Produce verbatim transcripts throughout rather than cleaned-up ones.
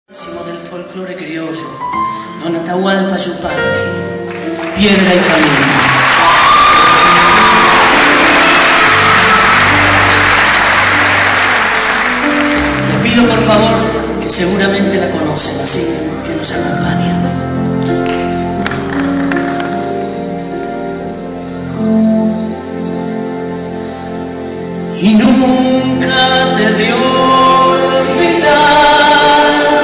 Del folclore criollo, Don Atahualpa Yupanqui, Piedra y Camino. Les pido por favor, que seguramente la conocen, así que nos acompañen. Y nunca te dio olvidar,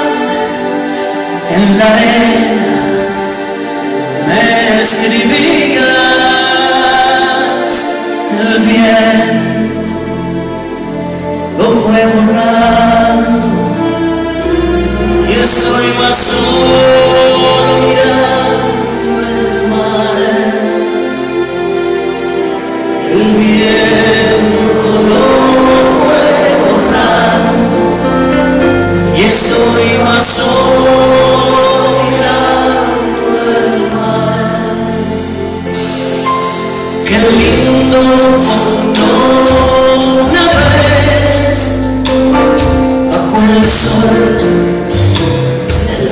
en la arena me escribías, el viento lo fue borrando y estoy más solo mirando el mar. El viento lo fue borrando y estoy más solo mirando el mar. Qué lindo cuando una vez bajo el sol del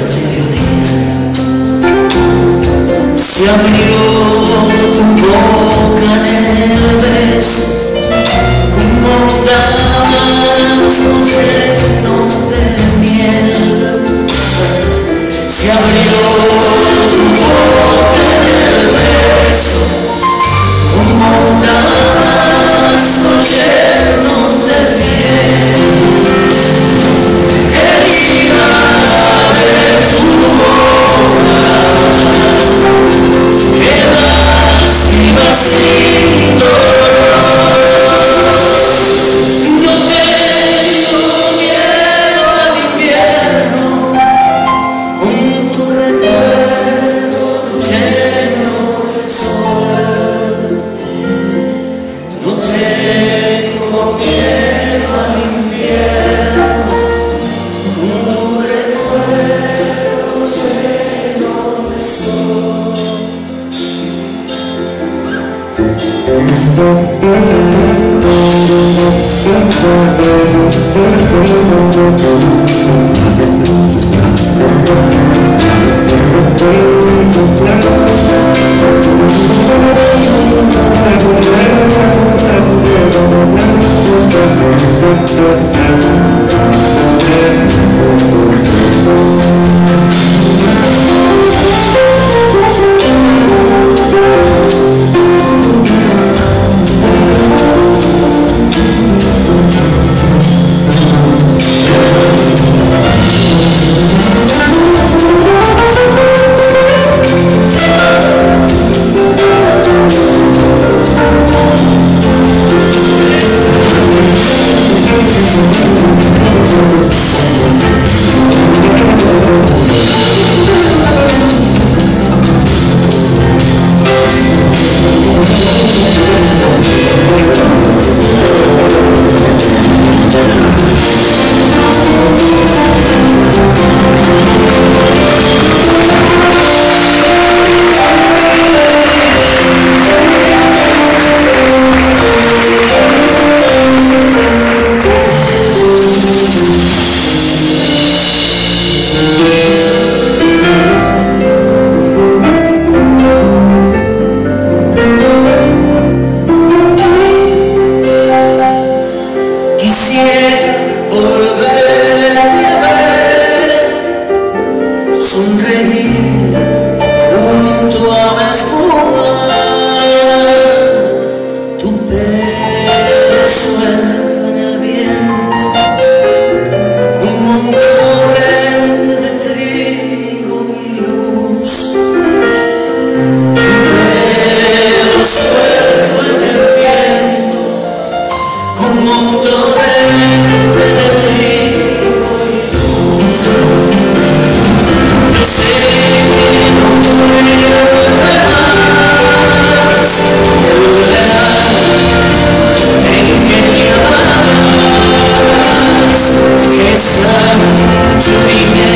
mediodía se abrió tu boca en el beso, como damas lleno de miel. Se abrió tu boca en el beso, como damas lleno de miel. Herida de tu boca, que lástima sin dolor. No tengo miedo al invierno, con tu recuerdo lleno de sol. No tengo miedo al invierno, con tu recuerdo lleno de sol. Quisiera volverte a ver, sonreír junto a la espuma, tu pelo suelto en el viento, como un torrente de trigo y luz. Tu pelo suelto en el viento, como un torrente de trigo y luz. Yo sé que no volverás, que volverás en que me amabas, que es mucho dinero.